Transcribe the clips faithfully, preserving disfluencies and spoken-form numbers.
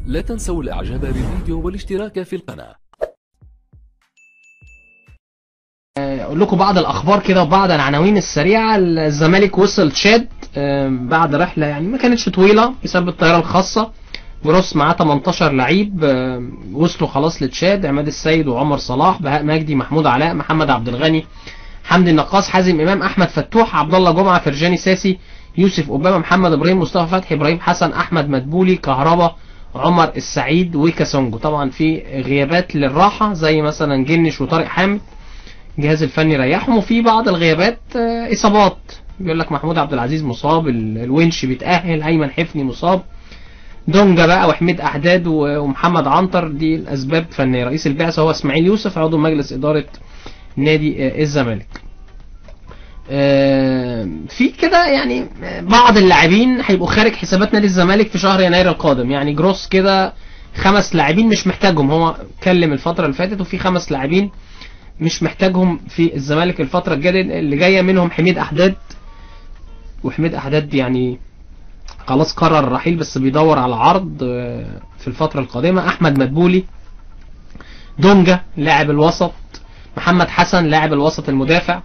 لا تنسوا الاعجاب بالفيديو والاشتراك في القناة. اقول لكم بعض الاخبار كده وبعض العناوين السريعه. الزمالك وصل تشاد بعد رحله يعني ما كانتش طويله بسبب الطياره الخاصه. جروس معاه تمنتاشر لعيب وصلوا خلاص لتشاد: عماد السيد وعمر صلاح، بهاء مجدي، محمود علاء، محمد عبد الغني، حمدي النقاص، حازم امام، احمد فتوح، عبد الله جمعه، فرجاني ساسي، يوسف اوباما، محمد ابراهيم، مصطفى فتحي، ابراهيم حسن، احمد مدبولي، كهربا، عمر السعيد، وكاسونجو. طبعا في غيابات للراحه زي مثلا جنش وطارق حامد، الجهاز الفني ريحهم، وفي بعض الغيابات اصابات. بيقول لك محمود عبد العزيز مصاب، الونش بيتاهل، ايمن حفني مصاب، دونجا بقى وحميد احداد ومحمد عنتر. دي الاسباب فنيه. رئيس البعثه هو اسماعيل يوسف عضو مجلس اداره نادي الزمالك. في كده يعني بعض اللاعبين هيبقوا خارج حسابات نادي الزمالك في شهر يناير القادم. يعني جروس كده خمس لاعبين مش محتاجهم، هو اتكلم الفتره اللي فاتت، وفي خمس لاعبين مش محتاجهم في الزمالك الفتره اللي جايه، منهم حميد احداد. وحميد احداد يعني خلاص قرر الرحيل بس بيدور على عرض في الفتره القادمه. احمد مدبولي، دونجا لاعب الوسط، محمد حسن لاعب الوسط المدافع،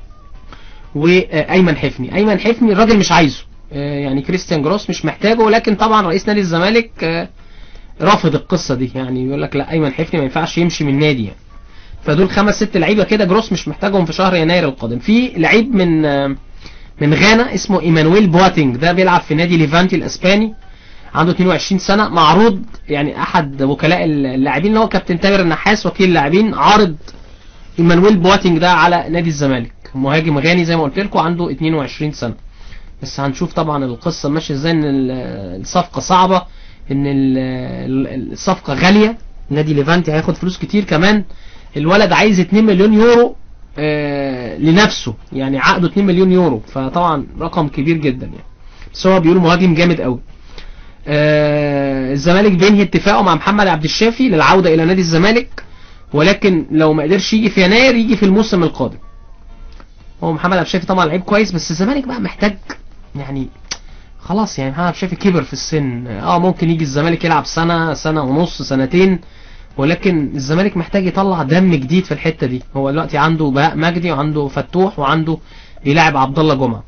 وايمن حفني. ايمن حفني الراجل مش عايزه، يعني كريستيان جروس مش محتاجه، ولكن طبعا رئيس نادي الزمالك رافض القصه دي، يعني يقول لك لا، ايمن حفني ما ينفعش يمشي من النادي يعني. فدول خمس ست لعيبه كده جروس مش محتاجهم في شهر يناير القادم. في لعيب من من غانا اسمه ايمانويل بواتينج، ده بيلعب في نادي ليفانتي الاسباني، عنده اتنين وعشرين سنه، معروض يعني احد وكلاء اللاعبين اللي هو كابتن تامر النحاس وكيل اللاعبين عارض ايمانويل بواتينج ده على نادي الزمالك. مهاجم غاني زي ما قلت لكم، عنده اتنين وعشرين سنه. بس هنشوف طبعا القصه ماشيه ازاي، ان الصفقه صعبه، ان الصفقه غاليه، نادي ليفانتي هياخد فلوس كتير. كمان الولد عايز اتنين مليون يورو آه لنفسه، يعني عقده اتنين مليون يورو، فطبعا رقم كبير جدا يعني. بس هو بيقولوا مهاجم جامد قوي. آه الزمالك بينهي اتفاقه مع محمد عبد الشافي للعوده الى نادي الزمالك، ولكن لو ما قدرش يجي في يناير يجي في الموسم القادم. هو محمد عبد الشافي طبعا لعيب كويس، بس الزمالك بقى محتاج يعني خلاص، يعني محمد عبد الشافي كبر في السن، اه ممكن يجي الزمالك يلعب سنه سنه ونص سنتين، ولكن الزمالك محتاج يطلع دم جديد في الحته دي. هو دلوقتي عنده بهاء مجدي وعنده فتوح وعنده بيلاعب عبد الله جمعه.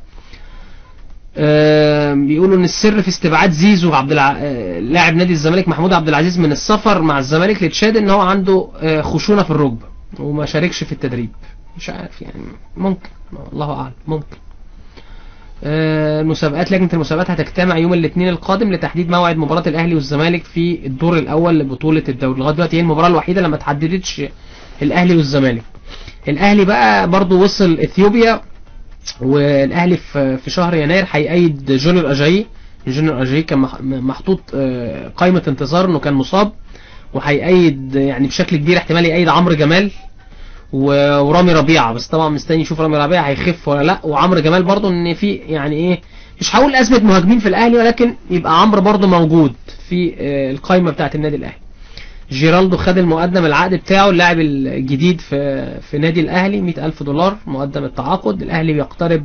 آه بيقولوا ان السر في استبعاد زيزو عبد الع... آه لاعب نادي الزمالك محمود عبد العزيز من السفر مع الزمالك لتشاد ان هو عنده آه خشونه في الركبه وما شاركش في التدريب. مش عارف يعني، ممكن، الله اعلم، ممكن. آه المسابقات، لجنه المسابقات هتجتمع يوم الاثنين القادم لتحديد موعد مباراه الاهلي والزمالك في الدور الاول لبطوله الدوري. لغايه دلوقتي هي المباراه الوحيده اللي ما اتحددتش الاهلي والزمالك. الاهلي بقى برضو وصل اثيوبيا، والاهلي في في شهر يناير هيأيد جونيور اجاي. جونيور اجاي كان محطوط قائمه انتظار انه كان مصاب، وهيأيد يعني بشكل كبير، احتمال يأيد عمرو جمال ورامي ربيعه، بس طبعا مستني يشوف رامي ربيعه هيخف ولا لا، وعمرو جمال برضو ان في يعني ايه، مش هقول ازمه مهاجمين في الاهلي، ولكن يبقى عمرو برضو موجود في القائمه بتاعه النادي الاهلي. جيرالدو خد المقدم العقد بتاعه، اللاعب الجديد في في نادي الاهلي، مئة ألف دولار مقدم التعاقد. الاهلي بيقترب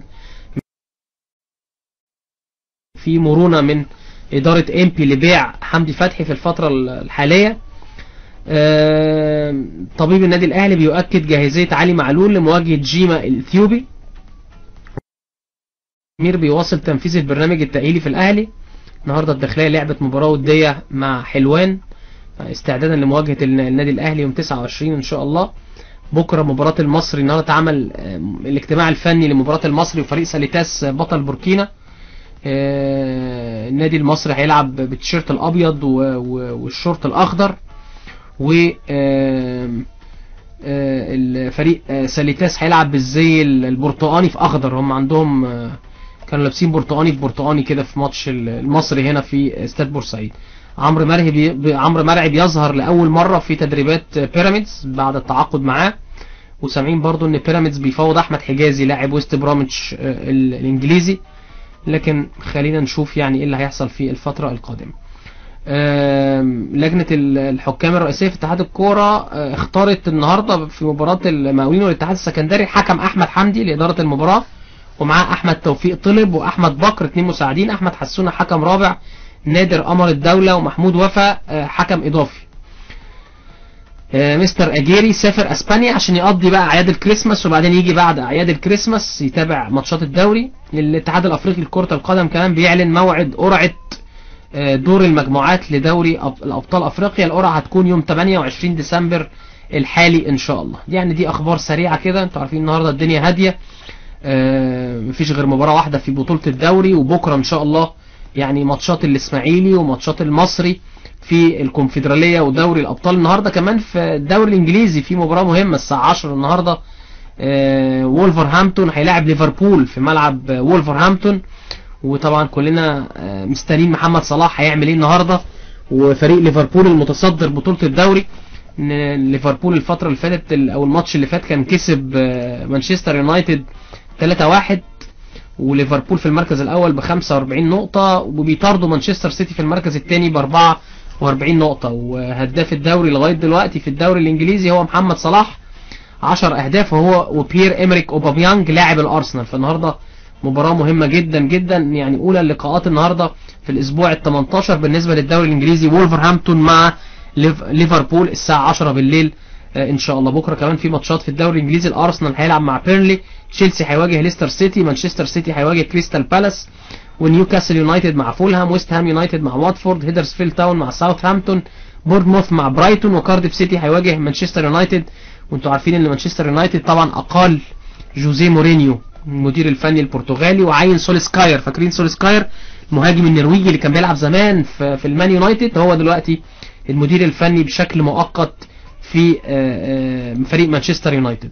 في مرونه من اداره امبي لبيع حمدي فتحي في الفتره الحاليه. طبيب النادي الاهلي بيؤكد جاهزيه علي معلول لمواجهه جيما الاثيوبي. مير بيواصل تنفيذ البرنامج التأهيلي في الاهلي. النهارده الداخليه لعبت مباراه وديه مع حلوان استعدادا لمواجهه النادي الاهلي يوم تسعة وعشرين ان شاء الله. بكره مباراه المصري، النهارده اتعمل الاجتماع الفني لمباراه المصري وفريق ساليتاس بطل بوركينا. النادي المصري هيلعب بالتيشيرت الابيض والشورت الاخضر، و الفريق ساليتاس هيلعب بالزي البرتقاني في اخضر. هم عندهم كانوا لابسين برتقاني في برتقاني كده في ماتش المصري هنا في استاد بورسعيد. عمرو مرعي بي... عمرو مرعي بيظهر لاول مره في تدريبات بيراميدز بعد التعاقد معاه، وسامعين برضو ان بيراميدز بيفاوض احمد حجازي لاعب ويست براميتش الانجليزي، لكن خلينا نشوف يعني ايه اللي هيحصل في الفتره القادمه. لجنه الحكام الرئيسيه في اتحاد الكوره اختارت النهارده في مباراه المقاولين والاتحاد السكندري حكم احمد حمدي لاداره المباراه، ومعاه احمد توفيق طلب واحمد بكر اتنين مساعدين، احمد حسونه حكم رابع، نادر قمر الدولة ومحمود وفا حكم اضافي. مستر اجيري سافر اسبانيا عشان يقضي بقى اعياد الكريسماس، وبعدين يجي بعد اعياد الكريسماس يتابع ماتشات الدوري. الاتحاد الافريقي لكرة القدم كمان بيعلن موعد قرعة دور المجموعات لدوري الابطال افريقيا. القرعة هتكون يوم تمانية وعشرين ديسمبر الحالي ان شاء الله. يعني دي اخبار سريعة كده. انتوا عارفين النهاردة الدنيا هادية، مفيش غير مباراة واحدة في بطولة الدوري، وبكرة ان شاء الله يعني ماتشات الاسماعيلي وماتشات المصري في الكونفدرالية ودوري الابطال. النهاردة كمان في الدوري الانجليزي في مباراة مهمة الساعة عشرة النهاردة. وولفرهامبتون هيلاعب ليفربول في ملعب وولفرهامبتون، وطبعا كلنا مستنيين محمد صلاح هيعمل ايه النهاردة. وفريق ليفربول المتصدر بطولة الدوري، ليفربول الفترة اللي فاتت او الماتش اللي فات كان كسب مانشستر يونايتد ثلاثة واحد، وليفربول في المركز الاول ب خمسة واربعين نقطة، وبيطاردوا مانشستر سيتي في المركز الثاني ب اربعة واربعين نقطة. وهداف الدوري لغاية دلوقتي في الدوري الانجليزي هو محمد صلاح عشر اهداف، وهو وبيير امريك اوباميانج لاعب الارسنال. فالنهارده مباراة مهمة جدا جدا، يعني اولى اللقاءات النهارده في الاسبوع ال تمنتاشر بالنسبة للدوري الانجليزي، وولفرهامبتون مع ليفربول الساعة عشرة بالليل ان شاء الله. بكره كمان في ماتشات في الدوري الانجليزي. الارسنال هيلعب مع بيرنلي، تشيلسي هيواجه ليستر سيتي، مانشستر سيتي هيواجه كريستال بالاس، ونيوكاسل يونايتد مع فولهام، ويست هام يونايتد مع واتفورد، هيدرسفيلد تاون مع ساوثهامبتون، بورنموث مع برايتون، وكارديف سيتي هيواجه مانشستر يونايتد. وانتوا عارفين ان مانشستر يونايتد طبعا اقال جوزيه مورينيو المدير الفني البرتغالي، وعين سوليسكاير. فاكرين سوليسكاير المهاجم النرويجي اللي كان بيلعب زمان في, في المان يونايتد، هو دلوقتي المدير الفني بشكل مؤقت في فريق مانشستر يونايتد.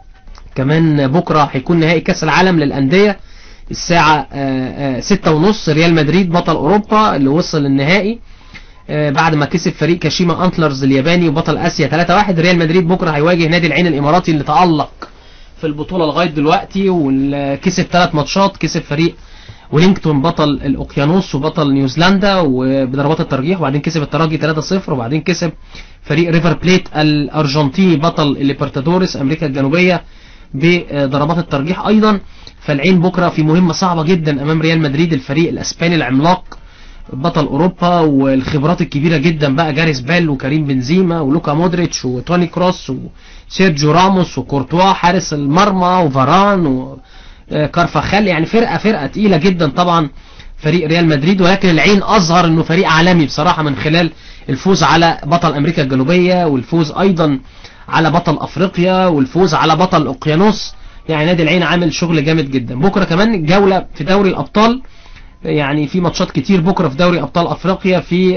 كمان بكرة هيكون نهائي كاس العالم للأندية الساعة ستة ونص. ريال مدريد بطل أوروبا اللي وصل للنهائي بعد ما كسب فريق كاشيما أنتلرز الياباني وبطل آسيا ثلاثة واحد. ريال مدريد بكرة هيواجه نادي العين الإماراتي اللي تألق في البطولة لغاية دلوقتي، وكسب ثلاث ماتشات. كسب فريق ويلينغتون بطل الأوقيانوس وبطل نيوزيلندا وبضربات الترجيح، وبعدين كسب الترجي ثلاثة صفر، وبعدين كسب فريق ريفر بليت الأرجنتيني بطل الليبرتادوريس أمريكا الجنوبية بضربات الترجيح أيضا. فالعين بكرة في مهمة صعبة جدا أمام ريال مدريد، الفريق الأسباني العملاق بطل أوروبا والخبرات الكبيرة جدا بقى، جاريس بيل وكريم بنزيما ولوكا مودريتش وتوني كروس وسيرجيو راموس وكورتوا حارس المرمى وفاران وكارفاخال. يعني فرقة فرقة تقيلة جدا طبعا فريق ريال مدريد، ولكن العين أظهر أنه فريق عالمي بصراحة من خلال الفوز على بطل أمريكا الجنوبية، والفوز أيضا على بطل أفريقيا، والفوز على بطل الأوقيانوس. يعني نادي العين عامل شغل جامد جدا. بكرة كمان جولة في دوري الأبطال، يعني في ماتشات كتير بكرة في دوري أبطال أفريقيا. في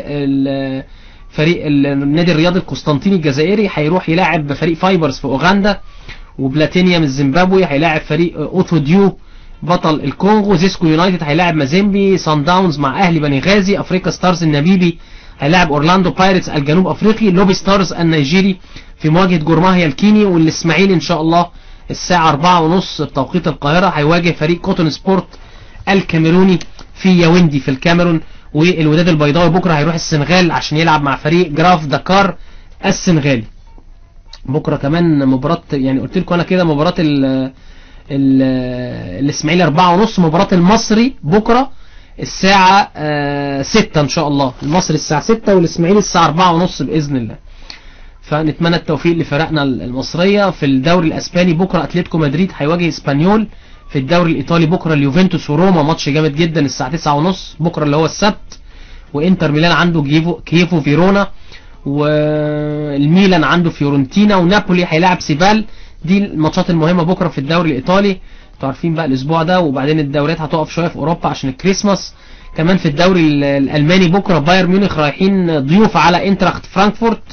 فريق النادي الرياضي القسطنطيني الجزائري هيروح يلاعب فريق فايبرز في أوغندا، وبلاتينيا من الزيمبابوي هيلاعب فريق أوتو ديو بطل الكونغو، زيسكو يونايتد هيلاعب مازيمبي، سان داونز مع أهلي بني غازي، أفريقيا ستارز النميبي هيلاعب أورلاندو بايرتس الجنوب أفريقي، لوبي ستارز النيجيري في مواجهة جورماهيا الكيني، والإسماعيلي إن شاء الله الساعة أربعة ونص بتوقيت القاهرة هيواجه فريق كوتون سبورت الكاميروني في ياوندي في الكاميرون، والوداد البيضاوي بكرة هيروح السنغال عشان يلعب مع فريق جراف دكار السنغالي. بكرة كمان مباراة، يعني قلت لكم أنا كده مباراة ال ال الإسماعيلي أربعة ونص، مباراة المصري بكرة الساعة ستة إن شاء الله، المصري الساعة ستة والإسماعيلي الساعة أربعة ونص بإذن الله. فنتمنى التوفيق لفرقنا المصرية. في الدوري الأسباني بكرة أتلتيكو مدريد هيواجه إسبانيول، في الدوري الإيطالي بكرة اليوفنتوس وروما ماتش جامد جدا الساعة تسعة ونص بكرة اللي هو السبت، وإنتر ميلان عنده كييفو, كييفو فيرونا، والميلان عنده فيورنتينا، ونابولي هيلاعب سيبال. دي الماتشات المهمة بكرة في الدوري الإيطالي. انتوا عارفين بقى الأسبوع ده، وبعدين الدوريات هتقف شوية في أوروبا عشان الكريسماس. كمان في الدوري الألماني بكرة بايرن ميونخ رايحين ضيوف على انتراخت فرانكفورت.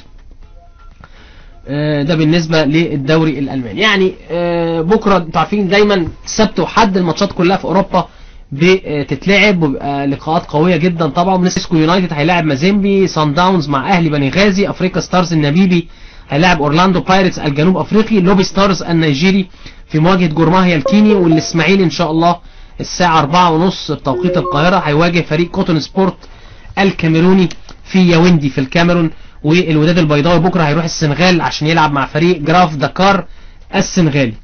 ده بالنسبة للدوري الألماني. يعني بكرة انتوا عارفين دايما سبت وحد الماتشات كلها في أوروبا بتتلعب، وبيبقى لقاءات قوية جدا طبعا. زيسكو يونايتد هيلاعب مازيمبي، سان داونز مع أهلي بني غازي، أفريقيا ستارز النميبي هيلاعب أورلاندو بايرتس الجنوب أفريقي، لوبي ستارز النيجيري في مواجهة جورماهيا الكيني، والإسماعيلي إن شاء الله الساعة أربعة ونص بتوقيت القاهرة هيواجه فريق كوتون سبورت الكاميروني في ياوندي في الكاميرون، والوداد البيضاوي بكرة هيروح السنغال عشان يلعب مع فريق جراف دكار السنغالي.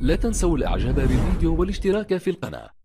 لا تنسوا الاعجاب بالفيديو والاشتراك في القناة.